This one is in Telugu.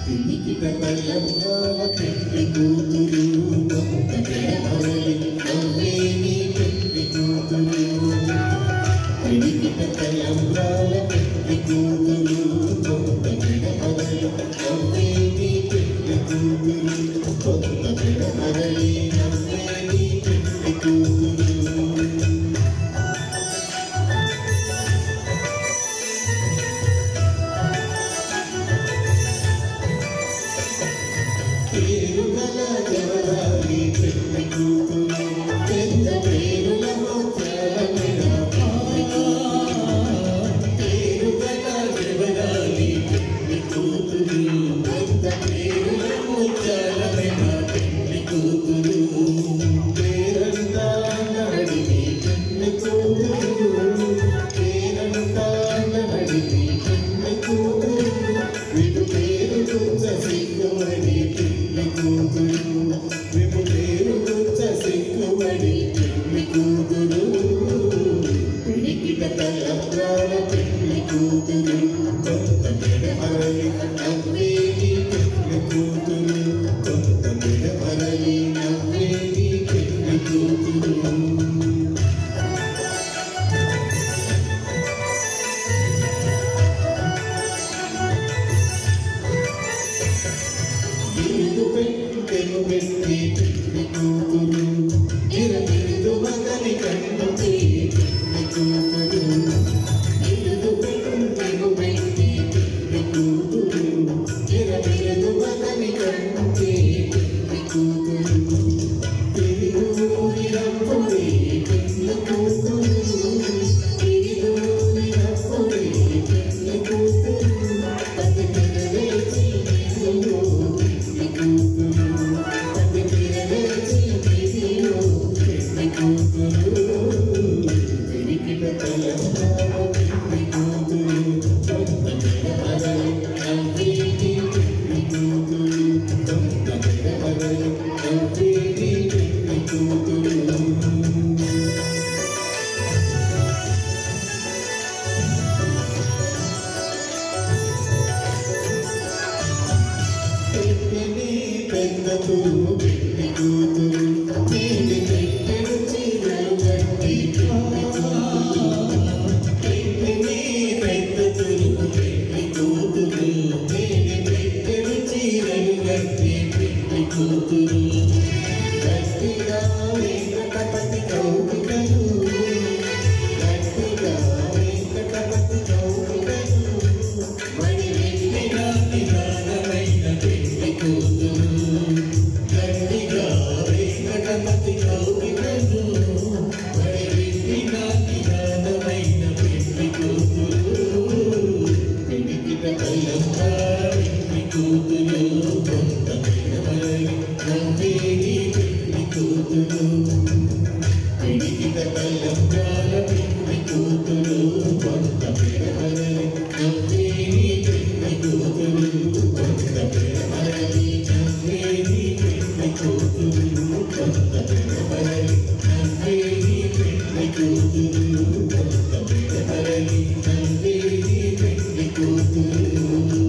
పిలికిట కళ్ళంగాల పెళ్లి కూతురు కొత్త పెడమరలి నవ్వేని పెళ్లి కూతురు పిలికిట కళ్ళంగాల పెళ్లి కూతురు కొత్త పెడమరలి నవ్వేని పెళ్లి కూతురు కొత్త పెడమరలి నవ్వేని పెళ్లి కూతురు పేరుగల జవరాలి పెళ్లి కూతురు పెద్ద పేరుల ముత్యాల మెడ పేరుగల జవరాలి పెళ్లి కూతురు పెద్ద పేరుల ముత్యాల మెడ పెళ్లి కూతురు పేరంతా నడిమి పెళ్లి కూతురు పేరంతా నడిమి పెళ్లి కూతురు విడు పేరు గుచ్చ సిగ్గుమడి విపు పేరు గుచ్చ సిగ్గుమడి పెళ్లి కూతురు పిడికిట తలంబ్రాల పెళ్లి కూతురు కొత్త పెడమరలి నవ్వేని పెళ్లి కూతురు కొత్త పెడమరలి నవ్వేని పెళ్లి కూతురు పెళ్లి పెళ్లి కూతురు ఇరవిదు మగని కన్ను పెళ్లి కూతురు ఇరుదు పెళ్లి పెళ్లి కూతురు ఇరవిదు మగని కన్ను పెళ్లి కూతురు తిరుగినప్పుడే పెళ్లి కూతురు తిరుగినప్పుడే పెళ్లి కూతురు పది వేచి పెళ్లి కూతురు పెద్ద తూము పెళ్లి కూతురు తేలి పెట్టెడు చీరలు కట్టి పెళ్లి కూతురు పెద్ద తూము పెళ్లి కూతురు తేలి పెట్టెడు చీరలు కట్టి పెళ్లి కూతురు గట్టిగా వెంకటపతి కౌగిటలు గట్టిగా వెంకటపతి కౌగిటలు మణి వెండిగా నిదానమైన పెళ్లి కూతురు గట్టిగా వెంకటపతి కౌగిటలు మణి వెండిగా నిదానమైన పెళ్లి కూతురు పిడికిట కళ్ళంగా పెళ్లి కూతురు కొత్త పెడమరలి నవ్వేని పెళ్లి కూతురు పిడికిట కళ్ళంగాల పెళ్లి కూతురు కొత్త పెడమరలి నవ్వేని పెళ్లి కూతురు కొత్త పెడమరలి నవ్వేని పెళ్లి కూతురు కొత్త పెడమరలి నవ్వేని పెళ్లి కూతురు కొత్త పెడమరలి నవ్వేని పెళ్లి కూతురు